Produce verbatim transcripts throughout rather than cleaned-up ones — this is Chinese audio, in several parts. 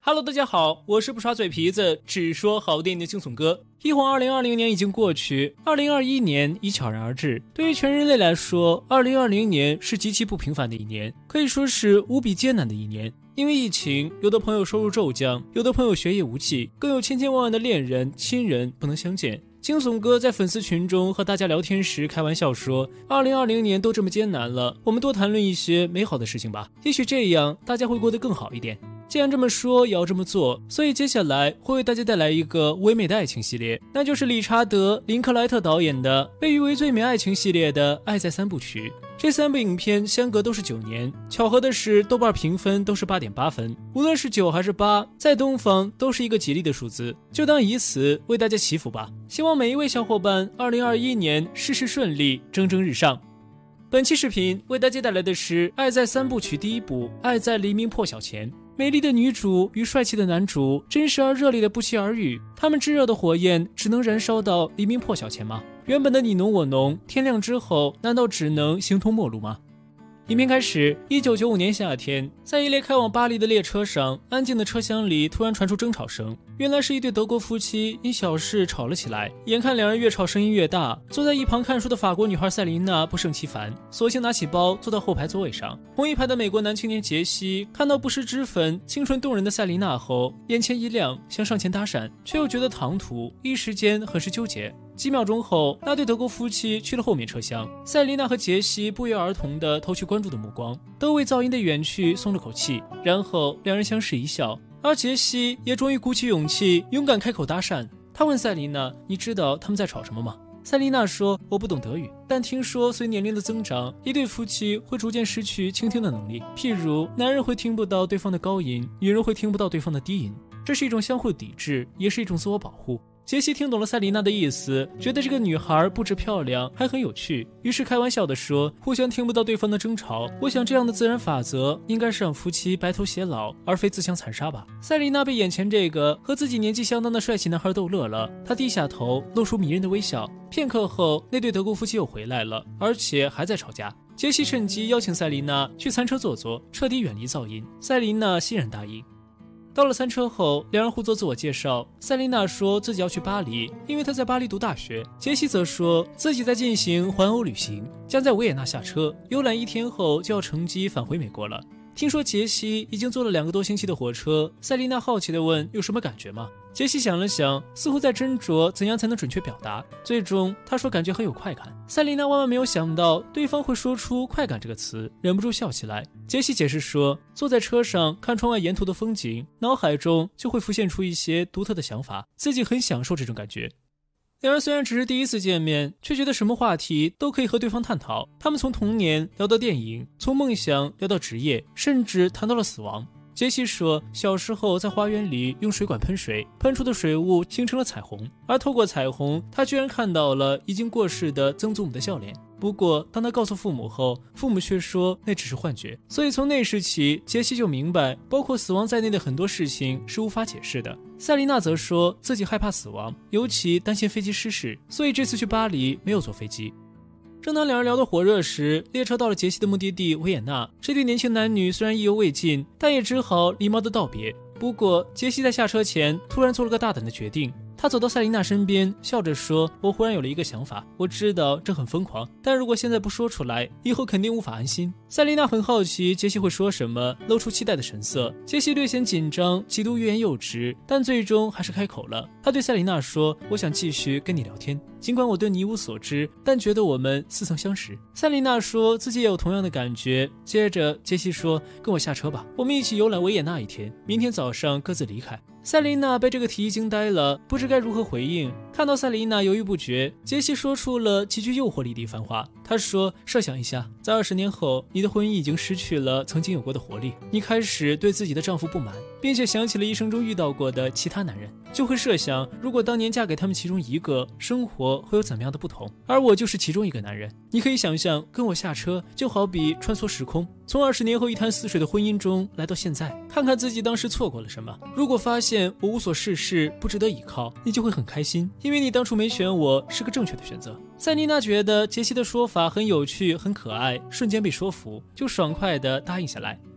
Hello， 大家好，我是不耍嘴皮子，只说好电影的惊悚哥。一晃二零二零年已经过去，二零二一年已悄然而至。对于全人类来说，二零二零年是极其不平凡的一年，可以说是无比艰难的一年。因为疫情，有的朋友收入骤降，有的朋友学业无期，更有千千万万的恋人、亲人不能相见。惊悚哥在粉丝群中和大家聊天时开玩笑说，二零二零年都这么艰难了，我们多谈论一些美好的事情吧，也许这样大家会过得更好一点。既然这么说，也要这么做，所以接下来会为大家带来一个唯美的爱情系列，那就是理查德·林克莱特导演的被誉为最美爱情系列的《爱在三部曲》。这三部影片相隔都是九年，巧合的是豆瓣评分都是 八点八 分，无论是九还是八，在东方都是一个吉利的数字，就当以此为大家祈福吧。希望每一位小伙伴二零二一年事事顺利，蒸蒸日上。本期视频为大家带来的是《爱在三部曲》第一部《爱在黎明破晓前》。美丽的女主与帅气的男主真实而热烈的不期而遇，他们炙热的火焰只能燃烧到黎明破晓前吗？原本的你侬我侬，天亮之后难道只能形同陌路吗？影片开始，一九九五年夏天，在一列开往巴黎的列车上，安静的车厢里突然传出争吵声。原来是一对德国夫妻因小事吵了起来，眼看两人越吵声音越大，坐在一旁看书的法国女孩塞琳娜不胜其烦，索性拿起包坐到后排座位上。同一排的美国男青年杰西看到不施脂粉、清纯动人的塞琳娜后，眼前一亮，想上前搭讪，却又觉得唐突，一时间很是纠结。几秒钟后，那对德国夫妻去了后面车厢，塞琳娜和杰西不约而同地投去关注的目光，都为噪音的远去松了口气，然后两人相视一笑，而杰西也终于鼓起勇气，勇敢开口搭讪。他问塞琳娜：“你知道他们在吵什么吗？”塞琳娜说：“我不懂德语，但听说随年龄的增长，一对夫妻会逐渐失去倾听的能力，譬如男人会听不到对方的高音，女人会听不到对方的低音，这是一种相互抵制，也是一种自我保护。”杰西听懂了塞琳娜的意思，觉得这个女孩不止漂亮，还很有趣，于是开玩笑地说：“互相听不到对方的争吵，我想这样的自然法则应该是让夫妻白头偕老，而非自相残杀吧。”塞琳娜被眼前这个和自己年纪相当的帅气男孩逗乐了，她低下头，露出迷人的微笑。片刻后，那对德国夫妻又回来了，而且还在吵架。杰西趁机邀请塞琳娜去餐车坐坐，彻底远离噪音。塞琳娜欣然答应。到了餐车后，两人互作自我介绍。塞琳娜说自己要去巴黎，因为她在巴黎读大学。杰西则说自己在进行环欧旅行，将在维也纳下车，游览一天后就要乘机返回美国了。听说杰西已经坐了两个多星期的火车，塞琳娜好奇地问有什么感觉吗？杰西想了想，似乎在斟酌怎样才能准确表达，最终他说感觉很有快感。塞琳娜万万没有想到对方会说出快感这个词，忍不住笑起来。杰西解释说，坐在车上看窗外沿途的风景，脑海中就会浮现出一些独特的想法，自己很享受这种感觉。两人虽然只是第一次见面，却觉得什么话题都可以和对方探讨。他们从童年聊到电影，从梦想聊到职业，甚至谈到了死亡。杰西说，小时候在花园里用水管喷水，喷出的水雾形成了彩虹，而透过彩虹，他居然看到了已经过世的曾祖母的笑脸。不过当他告诉父母后，父母却说那只是幻觉。所以从那时起，杰西就明白包括死亡在内的很多事情是无法解释的。塞琳娜则说自己害怕死亡，尤其担心飞机失事，所以这次去巴黎没有坐飞机。正当两人聊得火热时，列车到了杰西的目的地维也纳。这对年轻男女虽然意犹未尽，但也只好礼貌地道别。不过杰西在下车前突然做了个大胆的决定，他走到塞琳娜身边，笑着说：“我忽然有了一个想法，我知道这很疯狂，但如果现在不说出来，以后肯定无法安心。”塞琳娜很好奇杰西会说什么，露出期待的神色。杰西略显紧张，几度欲言又止，但最终还是开口了。他对塞琳娜说：“我想继续跟你聊天，尽管我对你一无所知，但觉得我们似曾相识。”塞琳娜说自己也有同样的感觉。接着杰西说：“跟我下车吧，我们一起游览维也纳一天，明天早上各自离开。”塞琳娜被这个提议惊呆了，不知该如何回应。看到塞琳娜犹豫不决，杰西说出了极具诱惑力的一番话。他说：“设想一下，在二十年后，你的婚姻已经失去了曾经有过的活力，你开始对自己的丈夫不满，并且想起了一生中遇到过的其他男人，就会设想，如果当年嫁给他们其中一个，生活会有怎么样的不同？而我就是其中一个男人。你可以想象，跟我下车，就好比穿梭时空，从二十年后一潭死水的婚姻中来到现在，看看自己当时错过了什么。如果发现我无所事事，不值得依靠，你就会很开心，因为你当初没选我是个正确的选择。”塞琳娜觉得杰西的说法很有趣很可爱，瞬间被说服，就爽快地答应下来。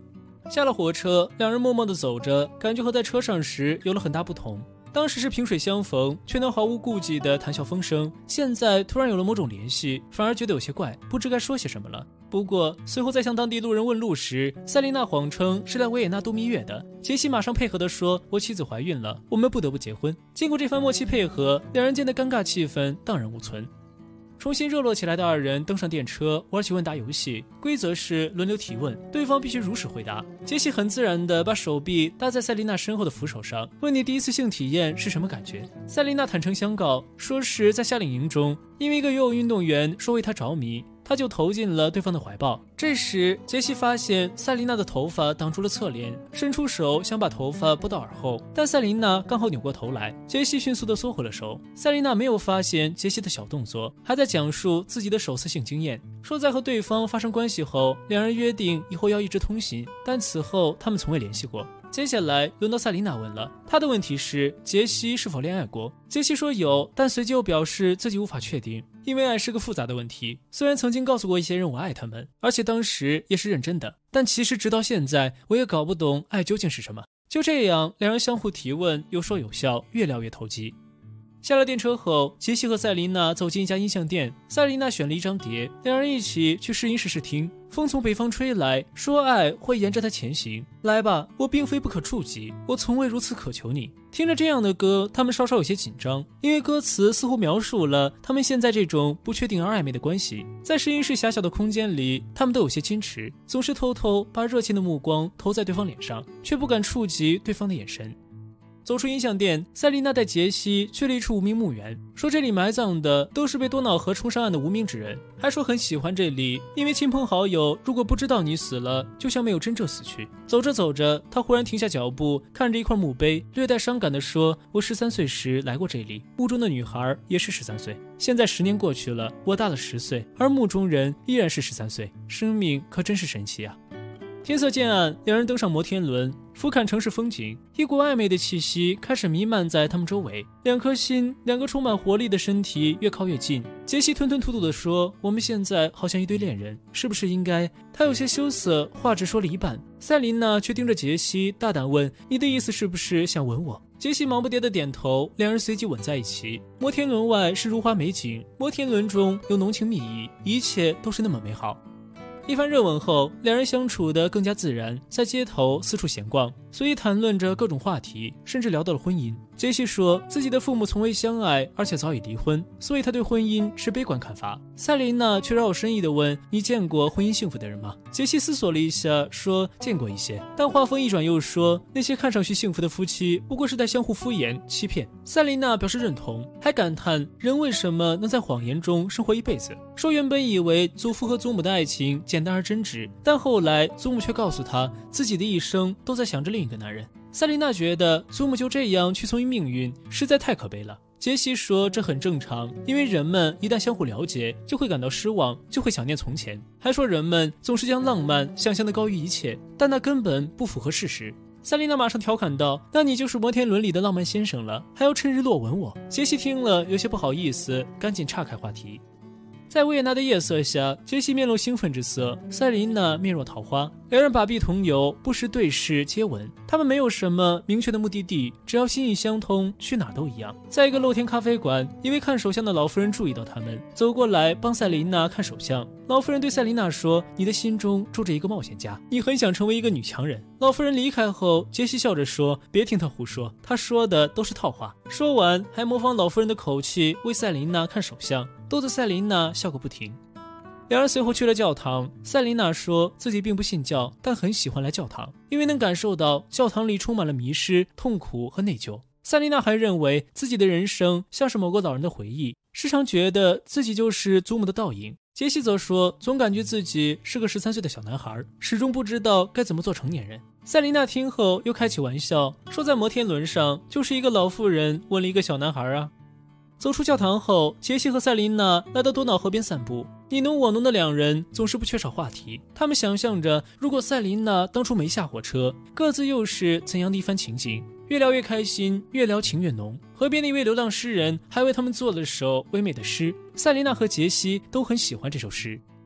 下了火车，两人默默地走着，感觉和在车上时有了很大不同。当时是萍水相逢，却能毫无顾忌地谈笑风生，现在突然有了某种联系，反而觉得有些怪，不知该说些什么了。不过随后在向当地路人问路时，塞琳娜谎称是来维也纳度蜜月的，杰西马上配合地说，我妻子怀孕了，我们不得不结婚。经过这番默契配合，两人间的尴尬气氛荡然无存。重新热络起来的二人登上电车，玩起问答游戏，规则是轮流提问，对方必须如实回答。杰西很自然地把手臂搭在塞琳娜身后的扶手上，问你第一次性体验是什么感觉。塞琳娜坦诚相告，说是在夏令营中，因为一个游泳运动员说为她着迷，他就投进了对方的怀抱。这时杰西发现塞琳娜的头发挡住了侧脸，伸出手想把头发拨到耳后，但塞琳娜刚好扭过头来，杰西迅速地缩回了手。塞琳娜没有发现杰西的小动作，还在讲述自己的首次性经验，说在和对方发生关系后，两人约定以后要一直通信，但此后他们从未联系过。接下来轮到塞琳娜问了，她的问题是杰西是否恋爱过。杰西说有，但随即又表示自己无法确定，因为爱是个复杂的问题。虽然曾经告诉过一些人我爱他们，而且当时也是认真的，但其实直到现在我也搞不懂爱究竟是什么。就这样，两人相互提问，有说有笑，越聊越投机。下了电车后，杰西和塞琳娜走进一家音像店，塞琳娜选了一张碟，两人一起去试音室试听。风从北方吹来，说爱会沿着它前行。来吧，我并非不可触及，我从未如此渴求你。听着这样的歌，他们稍稍有些紧张，因为歌词似乎描述了他们现在这种不确定而暧昧的关系。在试音室狭小的空间里，他们都有些矜持，总是偷偷把热情的目光投在对方脸上，却不敢触及对方的眼神。走出音像店，塞琳娜带杰西去了一处无名墓园，说这里埋葬的都是被多瑙河冲上岸的无名之人，还说很喜欢这里，因为亲朋好友如果不知道你死了，就像没有真正死去。走着走着，他忽然停下脚步，看着一块墓碑，略带伤感地说，我十三岁时来过这里，墓中的女孩也是十三岁，现在十年过去了，我大了十岁，而墓中人依然是十三岁，生命可真是神奇啊。天色渐暗，两人登上摩天轮，俯瞰城市风景，一股暧昧的气息开始弥漫在他们周围。两颗心，两个充满活力的身体越靠越近。杰西吞吞吐吐地说，我们现在好像一对恋人，是不是应该？他有些羞涩，话只说了一半。塞琳娜却盯着杰西，大胆问，你的意思是不是想吻我？杰西忙不迭地点头，两人随即吻在一起。摩天轮外是如花美景，摩天轮中有浓情蜜意，一切都是那么美好。一番热吻后，两人相处得更加自然，在街头四处闲逛，随意谈论着各种话题，甚至聊到了婚姻。杰西说自己的父母从未相爱，而且早已离婚，所以他对婚姻持悲观看法。塞琳娜却饶有深意地问，你见过婚姻幸福的人吗？杰西思索了一下，说见过一些，但话锋一转又说，那些看上去幸福的夫妻不过是在相互敷衍欺骗。塞琳娜表示认同，还感叹人为什么能在谎言中生活一辈子，说原本以为祖父和祖母的爱情简单而真挚，但后来祖母却告诉他自己的一生都在想着另一个男人。塞琳娜觉得祖母就这样屈从于命运实在太可悲了。杰西说这很正常，因为人们一旦相互了解就会感到失望，就会想念从前，还说人们总是将浪漫想象的高于一切，但那根本不符合事实。塞琳娜马上调侃道，那你就是摩天轮里的浪漫先生了，还要趁日落吻我。杰西听了有些不好意思，赶紧岔开话题。在维也纳的夜色下，杰西面露兴奋之色，塞琳娜面若桃花，两人把臂同游，不时对视接吻。他们没有什么明确的目的地，只要心意相通，去哪儿都一样。在一个露天咖啡馆，一位看手相的老妇人注意到他们，走过来帮塞琳娜看手相。老妇人对塞琳娜说，你的心中住着一个冒险家，你很想成为一个女强人。老妇人离开后，杰西笑着说，别听她胡说，她说的都是套话。说完还模仿老妇人的口气为塞琳娜看手相，逗得塞琳娜笑个不停。两人随后去了教堂，塞琳娜说自己并不信教，但很喜欢来教堂，因为能感受到教堂里充满了迷失、痛苦和内疚。塞琳娜还认为自己的人生像是某个老人的回忆，时常觉得自己就是祖母的倒影。杰西则说总感觉自己是个十三岁的小男孩，始终不知道该怎么做成年人。塞琳娜听后又开起玩笑，说在摩天轮上就是一个老妇人问了一个小男孩啊。走出教堂后，杰西和塞琳娜来到多瑙河边散步，你侬我侬的两人总是不缺少话题。他们想象着如果塞琳娜当初没下火车，各自又是怎样的一番情景。越聊越开心，越聊情越浓。河边的一位流浪诗人还为他们做了首唯美的诗，塞琳娜和杰西都很喜欢这首诗。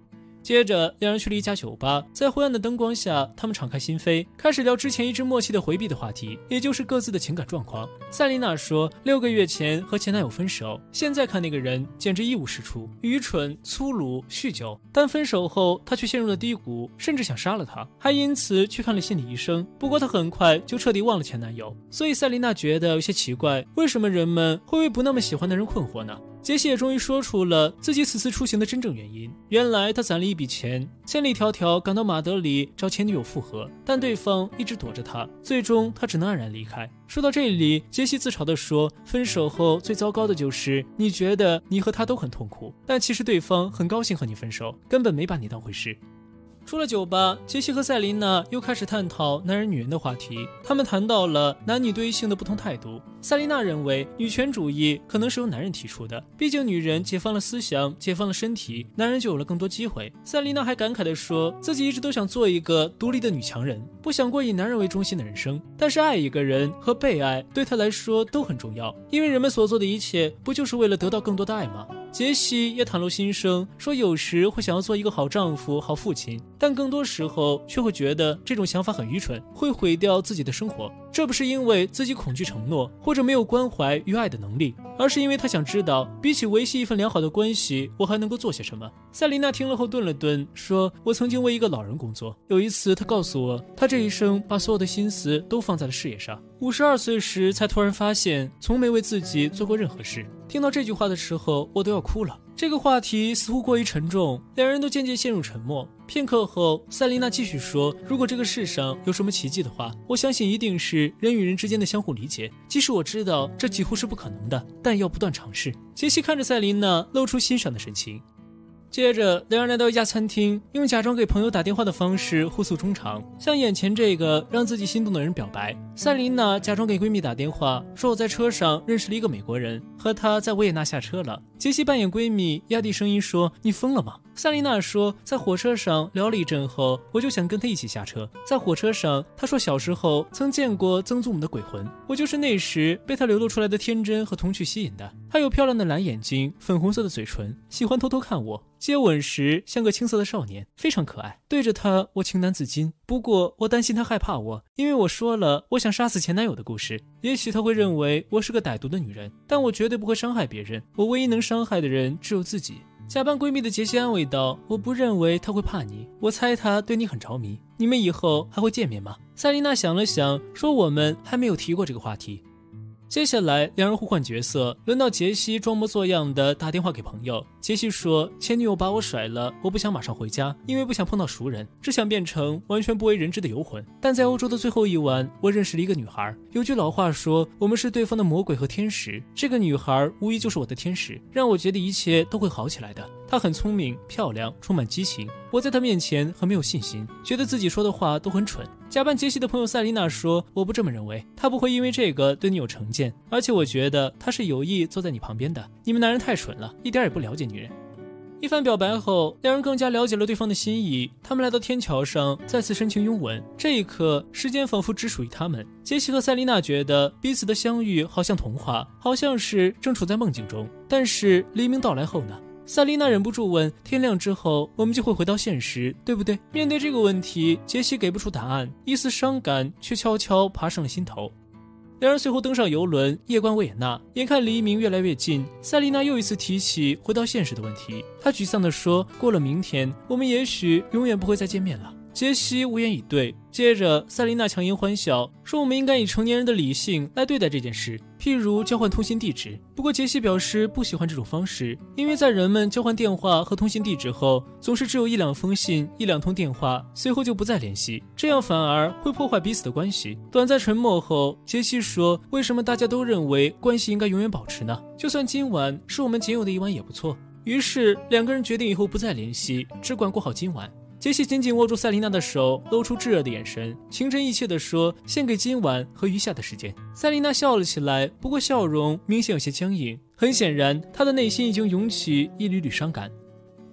接着，两人去了一家酒吧，在灰暗的灯光下，他们敞开心扉，开始聊之前一直默契的回避的话题，也就是各自的情感状况。赛琳娜说，六个月前和前男友分手，现在看那个人简直一无是处，愚蠢、粗鲁、酗酒。但分手后，她却陷入了低谷，甚至想杀了他，还因此去看了心理医生。不过她很快就彻底忘了前男友，所以赛琳娜觉得有些奇怪，为什么人们会为不那么喜欢的人困惑呢？杰西也终于说出了自己此次出行的真正原因。原来他攒了一笔钱，千里迢迢赶到马德里找前女友复合，但对方一直躲着他，最终他只能黯然离开。说到这里，杰西自嘲地说，分手后最糟糕的就是你觉得你和他都很痛苦，但其实对方很高兴和你分手，根本没把你当回事。出了酒吧，杰西和赛琳娜又开始探讨男人女人的话题。他们谈到了男女对性的不同态度。赛琳娜认为女权主义可能是由男人提出的，毕竟女人解放了思想，解放了身体，男人就有了更多机会。赛琳娜还感慨地说，自己一直都想做一个独立的女强人，不想过以男人为中心的人生。但是爱一个人和被爱对她来说都很重要，因为人们所做的一切不就是为了得到更多的爱吗？杰西也袒露心声，说有时会想要做一个好丈夫、好父亲，但更多时候却会觉得这种想法很愚蠢，会毁掉自己的生活。这不是因为自己恐惧承诺，或者没有关怀与爱的能力，而是因为他想知道，比起维系一份良好的关系，我还能够做些什么。赛琳娜听了后顿了顿，说，我曾经为一个老人工作，有一次他告诉我，他这一生把所有的心思都放在了事业上，五十二岁时才突然发现从没为自己做过任何事。听到这句话的时候，我都要哭了。这个话题似乎过于沉重，两人都渐渐陷入沉默。片刻后，赛琳娜继续说，如果这个世上有什么奇迹的话，我相信一定是人与人之间的相互理解，即使我知道这几乎是不可能的，但要不断尝试。杰西看着赛琳娜，露出欣赏的神情。接着，两人来到一家餐厅，用假装给朋友打电话的方式互诉衷肠，向眼前这个让自己心动的人表白。赛琳娜假装给闺蜜打电话，说我在车上认识了一个美国人，和他在维也纳下车了。杰西扮演闺蜜，压低声音说，你疯了吗？赛琳娜说，在火车上聊了一阵后，我就想跟他一起下车。在火车上，他说小时候曾见过曾祖母的鬼魂，我就是那时被他流露出来的天真和童趣吸引的。他有漂亮的蓝眼睛，粉红色的嘴唇，喜欢偷偷看我，接吻时像个青涩的少年，非常可爱。对着他，我情难自禁。不过我担心他害怕我，因为我说了我想杀死前男友的故事。也许他会认为我是个歹毒的女人，但我绝对不会伤害别人。我唯一能伤害的人只有自己。假扮闺蜜的杰西安慰道，我不认为他会怕你，我猜他对你很着迷。你们以后还会见面吗？赛琳娜想了想，说我们还没有提过这个话题。接下来两人互换角色，轮到杰西装模作样的打电话给朋友。杰西说，前女友把我甩了，我不想马上回家，因为不想碰到熟人，只想变成完全不为人知的游魂。但在欧洲的最后一晚，我认识了一个女孩，有句老话说，我们是对方的魔鬼和天使，这个女孩无疑就是我的天使，让我觉得一切都会好起来的。她很聪明漂亮，充满激情，我在她面前很没有信心，觉得自己说的话都很蠢。假扮杰西的朋友赛琳娜说，我不这么认为，她不会因为这个对你有成见，而且我觉得她是有意坐在你旁边的，你们男人太蠢了，一点也不了解女人。一番表白后，两人更加了解了对方的心意。他们来到天桥上，再次深情拥吻。这一刻，时间仿佛只属于他们。杰西和赛琳娜觉得彼此的相遇好像童话，好像是正处在梦境中。但是黎明到来后呢？赛琳娜忍不住问，天亮之后我们就会回到现实，对不对？面对这个问题，杰西给不出答案，一丝伤感却悄悄爬上了心头。两人随后登上游轮，夜观维也纳。眼看黎明越来越近，赛琳娜又一次提起回到现实的问题。她沮丧地说，过了明天，我们也许永远不会再见面了。杰西无言以对。接着赛琳娜强颜欢笑，说我们应该以成年人的理性来对待这件事，譬如交换通信地址。不过杰西表示不喜欢这种方式，因为在人们交换电话和通信地址后，总是只有一两封信，一两通电话，随后就不再联系，这样反而会破坏彼此的关系。短暂沉默后，杰西说，为什么大家都认为关系应该永远保持呢？就算今晚是我们仅有的一晚也不错。于是两个人决定以后不再联系，只管过好今晚。杰西紧紧握住赛琳娜的手，露出炙热的眼神，情真意切地说，献给今晚和余下的时间。赛琳娜笑了起来，不过笑容明显有些僵硬，很显然她的内心已经涌起一缕缕伤感。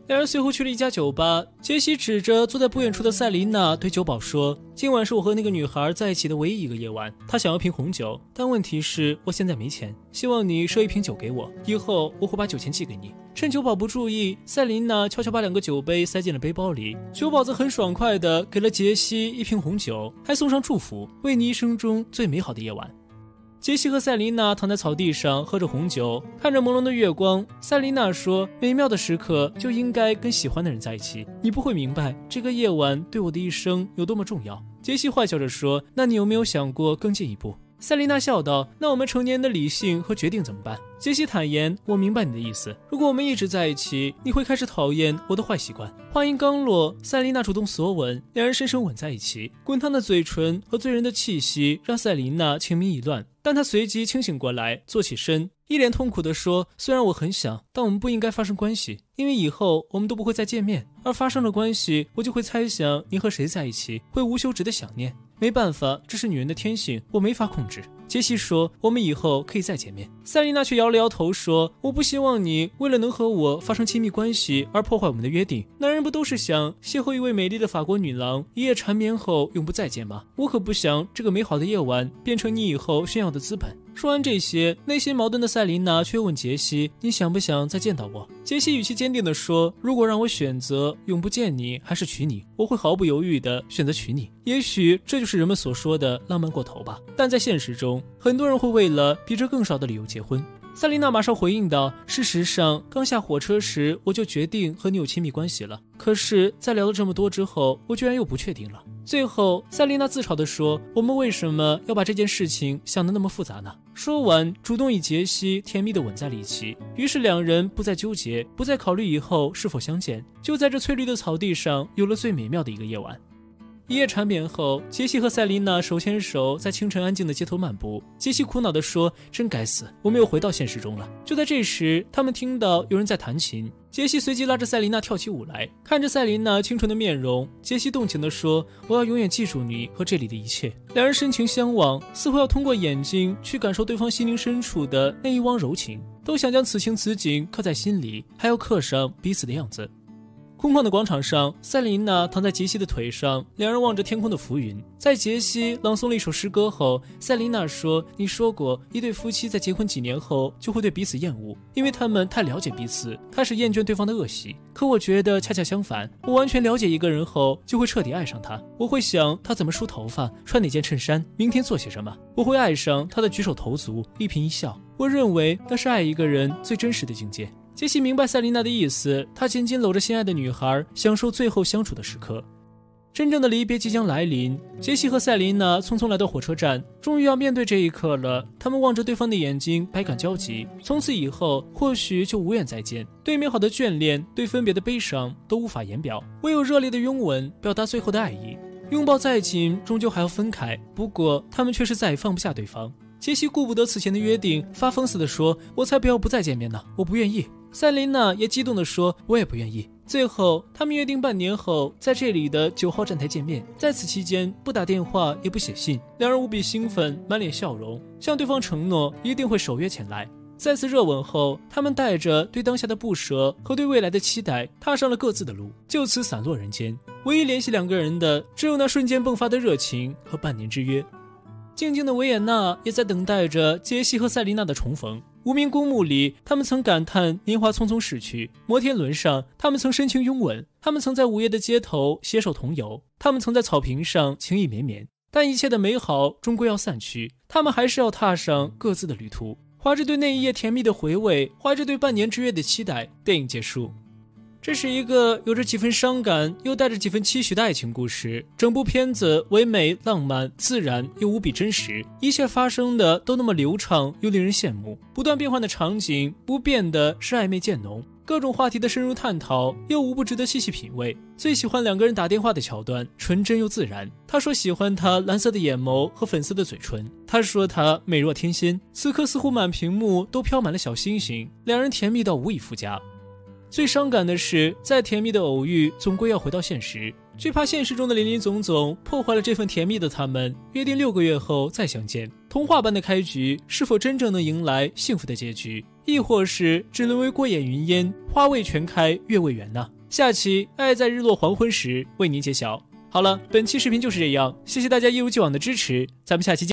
两人随后去了一家酒吧，杰西指着坐在不远处的塞琳娜对酒保说，今晚是我和那个女孩在一起的唯一一个夜晚，她想要瓶红酒，但问题是我现在没钱，希望你赊一瓶酒给我，以后我会把酒钱寄给你。趁酒保不注意，塞琳娜悄悄把两个酒杯塞进了背包里，酒保则很爽快地给了杰西一瓶红酒，还送上祝福，为你一生中最美好的夜晚。杰西和塞琳娜躺在草地上喝着红酒，看着朦胧的月光。塞琳娜说，美妙的时刻就应该跟喜欢的人在一起，你不会明白这个夜晚对我的一生有多么重要。杰西坏笑着说，那你有没有想过更进一步？塞琳娜笑道，那我们成年的理性和决定怎么办？杰西坦言，我明白你的意思，如果我们一直在一起，你会开始讨厌我的坏习惯。话音刚落，塞琳娜主动索吻，两人深深吻在一起，滚烫的嘴唇和醉人的气息让塞琳娜情迷意乱，但她随即清醒过来，坐起身，一脸痛苦地说，虽然我很想，但我们不应该发生关系，因为以后我们都不会再见面，而发生了关系，我就会猜想你和谁在一起，会无休止的想念。没办法，这是女人的天性，我没法控制。杰西说，我们以后可以再见面。塞琳娜却摇了摇头说，我不希望你为了能和我发生亲密关系而破坏我们的约定。男人不都是想邂逅一位美丽的法国女郎，一夜缠绵后永不再见吗？我可不想这个美好的夜晚变成你以后炫耀的资本。说完这些，内心矛盾的塞琳娜却问杰西，你想不想再见到我？杰西语气坚定地说，如果让我选择永不见你还是娶你，我会毫不犹豫地选择娶你。也许这就是人们所说的浪漫过头吧，但在现实中，很多人会为了比这更少的理由结婚。塞琳娜马上回应道，事实上刚下火车时我就决定和你有亲密关系了，可是在聊了这么多之后，我居然又不确定了。最后塞琳娜自嘲地说，我们为什么要把这件事情想得那么复杂呢？说完主动与杰西甜蜜地吻在了一起，于是两人不再纠结，不再考虑以后是否相见，就在这翠绿的草地上有了最美妙的一个夜晚。一夜缠绵后，杰西和塞琳娜手牵手在清晨安静的街头漫步。杰西苦恼地说，真该死，我们又回到现实中了。就在这时，他们听到有人在弹琴，杰西随即拉着塞琳娜跳起舞来。看着塞琳娜清纯的面容，杰西动情地说，我要永远记住你和这里的一切。两人深情相望，似乎要通过眼睛去感受对方心灵深处的那一汪柔情，都想将此情此景刻在心里，还要刻上彼此的样子。空旷的广场上，塞琳娜躺在杰西的腿上，两人望着天空的浮云。在杰西朗诵了一首诗歌后，塞琳娜说，你说过一对夫妻在结婚几年后就会对彼此厌恶，因为他们太了解彼此，开始厌倦对方的恶习。可我觉得恰恰相反，我完全了解一个人后就会彻底爱上他。我会想他怎么梳头发，穿哪件衬衫，明天做些什么。我会爱上他的举手投足，一颦一笑。我认为那是爱一个人最真实的境界。杰西明白塞琳娜的意思，他紧紧搂着心爱的女孩，享受最后相处的时刻。真正的离别即将来临，杰西和塞琳娜匆匆来到火车站，终于要面对这一刻了。他们望着对方的眼睛，百感交集。从此以后，或许就无缘再见。对美好的眷恋，对分别的悲伤，都无法言表，唯有热烈的拥吻表达最后的爱意。拥抱再紧，终究还要分开。不过，他们却是再也放不下对方。杰西顾不得此前的约定，发疯似的说：“我才不要不再见面呢，我不愿意。”塞琳娜也激动地说：“我也不愿意。”最后，他们约定半年后在这里的九号站台见面。在此期间，不打电话，也不写信，两人无比兴奋，满脸笑容，向对方承诺一定会守约前来。再次热吻后，他们带着对当下的不舍和对未来的期待，踏上了各自的路，就此散落人间。唯一联系两个人的，只有那瞬间迸发的热情和半年之约。静静的维也纳也在等待着杰西和塞琳娜的重逢。无名公墓里，他们曾感叹年华匆匆逝去；摩天轮上，他们曾深情拥吻；他们曾在午夜的街头携手同游；他们曾在草坪上情意绵绵。但一切的美好终归要散去，他们还是要踏上各自的旅途。怀着对那一夜甜蜜的回味，怀着对半年之约的期待，电影结束。这是一个有着几分伤感又带着几分期许的爱情故事。整部片子唯美、浪漫、自然又无比真实，一切发生的都那么流畅又令人羡慕。不断变换的场景，不变的是暧昧渐浓，各种话题的深入探讨又无不值得细细品味。最喜欢两个人打电话的桥段，纯真又自然。他说喜欢他蓝色的眼眸和粉色的嘴唇，他说他美若天仙。此刻似乎满屏幕都飘满了小星星，两人甜蜜到无以复加。最伤感的是，再甜蜜的偶遇总归要回到现实，惧怕现实中的林林总总破坏了这份甜蜜的他们，约定六个月后再相见。童话般的开局，是否真正能迎来幸福的结局？ 亦或是只沦为过眼云烟，花未全开月未圆呢？下期爱在日落黄昏时为您揭晓。好了，本期视频就是这样，谢谢大家一如既往的支持，咱们下期见。